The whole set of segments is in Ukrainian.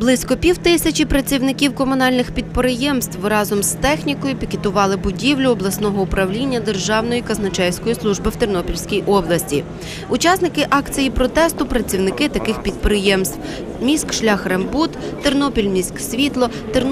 Близько 5000 працівників комунальних підприємств разом з технікою пікетували будівлю обласного управління Державної казначейської служби в Тернопільській області. Учасники акції протесту – працівники таких підприємств: Міськшляхрембуд, Тернопільміськсвітло,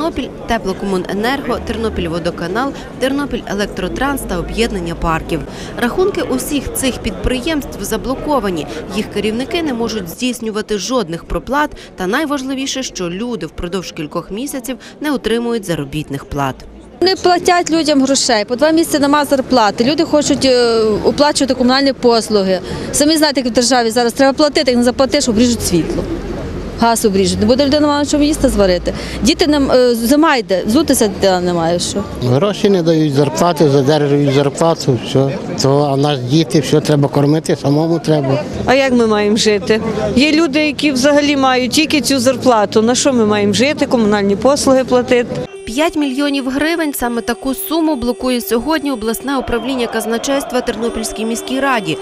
Тернопіль-Теплокомуненерго, Тернопільводоканал, Тернопіль-Електротрансс та об'єднання парків. Рахунки усіх цих підприємств заблоковані. Їх керівники не можуть здійснювати жодних проплат та найважливіше, що люди впродовж кількох місяців не отримують заробітних плат. Не платять людям грошей, по 2 місяці немає зарплати, люди хочуть оплачувати комунальні послуги. Самі знаєте, як в державі зараз треба платити, як не заплатиш, обріжуть світло. Газ обріжуть, не буде людина мати чому їсти зварити. Діти зима йде, взутися дитина немає що. Гроші не дають, зарплати, задержують зарплату, все. А нас діти, все треба кормити, самому треба. А як ми маємо жити? Є люди, які взагалі мають тільки цю зарплату. На що ми маємо жити, комунальні послуги платити? 5 мільйонів гривень – саме таку суму блокує сьогодні обласне управління казначейства Тернопільській міській раді.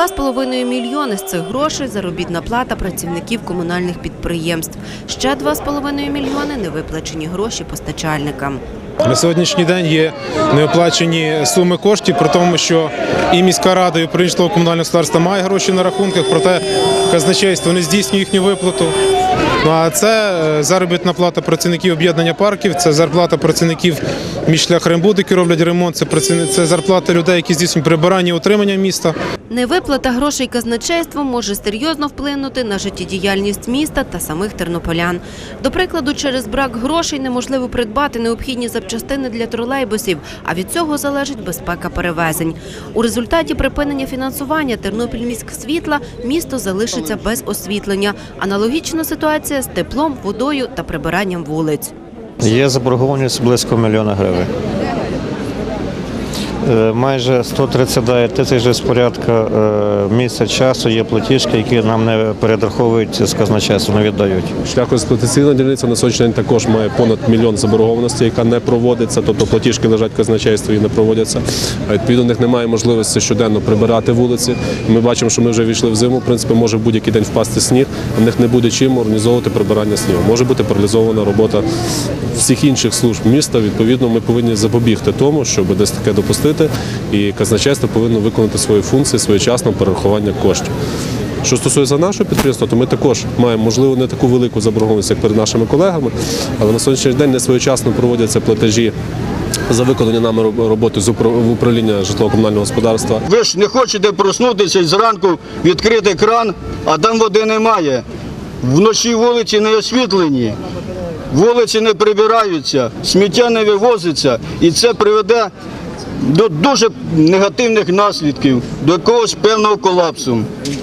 2,5 мільйони з цих грошей – заробітна плата працівників комунальних підприємств. Ще 2,5 мільйони – невиплачені гроші постачальникам. На сьогоднішній день є неоплачені суми коштів, при тому, що і міська рада, і управління житлово-комунального господарства має гроші на рахунках, проте казначейство не здійснює їхню виплату. А це заробітна плата працівників об'єднання парків, це зарплата працівників Міськшляхрембуду, які роблять ремонт, це зарплата людей, які здійснюють прибирання і утримання міста. Невиплата грошей казначейством може серйозно вплинути на життєдіяльність міста та самих тернополян. До прикладу, через брак грошей неможливо придбати необхідні запчастини для тролейбусів, а від цього залежить безпека перевезень. У результаті припинення фінансування Тернопільміськсвітла місто залишиться без освітлення. Аналогічна ситуація з теплом, водою та прибиранням вулиць. Є заборгованість близько 1 мільйона гривень. Майже 139 тисяч з порядку місяця часу є платіжки, які нам не перераховують з казначейства, не віддають. Шляхоексплуатаційна дільниця на сьогоднішній день також має понад 1 мільйон заборгованості, яка не проводиться, тобто платіжки лежать в казначействі і не проводяться. Відповідно, в них немає можливості щоденно прибирати вулиці. Ми бачимо, що ми вже війшли в зиму, в принципі, може будь-який день впасти сніг, в них не буде чим організовувати прибирання снігу. Може бути паралізована робота всіх інших служб міста. Відповідно, ми повинні запобігти тому, щоб десь таке допустити. І казначейство повинно виконати свої функції своєчасного перерахування коштів. Що стосується нашого підприємства, то ми також маємо, можливо, не таку велику заборгованість, як перед нашими колегами, але на сьогоднішній день не своєчасно проводяться платежі за виконані нами роботи в управління житлово-комунального господарства. Ви ж не хочете проснутися і зранку відкрити кран, а там води немає. Вночі вулиці не освітлені, вулиці не прибираються, сміття не вивозиться, і це приведе до дуже негативних наслідків, до якогось певного колапсу.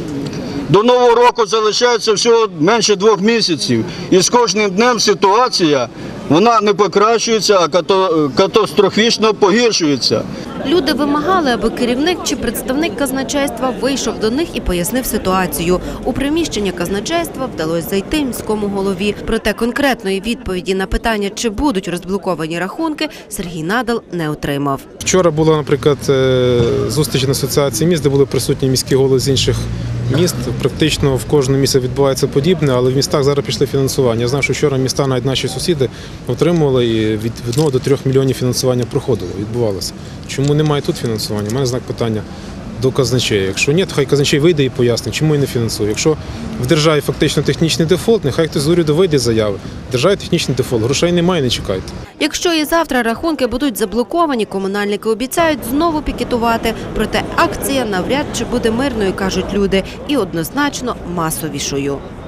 До Нового року залишається всього менше 2 місяців. І з кожним днем ситуація, вона не покращується, а катастрофічно погіршується. Люди вимагали, аби керівник чи представник казначейства вийшов до них і пояснив ситуацію. У приміщення казначейства вдалося зайти міському голові. Проте конкретної відповіді на питання, чи будуть розблоковані рахунки, Сергій Надал не отримав. Вчора була, наприклад, зустріч на асоціації міст, де були присутні міські голови з інших міст. Практично в кожному місці відбувається подібне, але в містах зараз пішли фінансування. Я знаю, що вчора міста, навіть наші сусіди, отримували і від 1 до 3 мільйонів фінансування проходило, відбувалося. Чому немає тут фінансування? У мене знак питання до казначея. Якщо ні, то хай казначей вийде і пояснить, чому і не фінансує. Якщо в державі фактично технічний дефолт, нехай хтось з уряду вийде з заяви. В державі технічний дефолт, грошей немає, не чекайте. Якщо і завтра рахунки будуть заблоковані, комунальники обіцяють знову пікетувати. Проте акція навряд чи буде мирною, кажуть люди, і однозначно масовішою.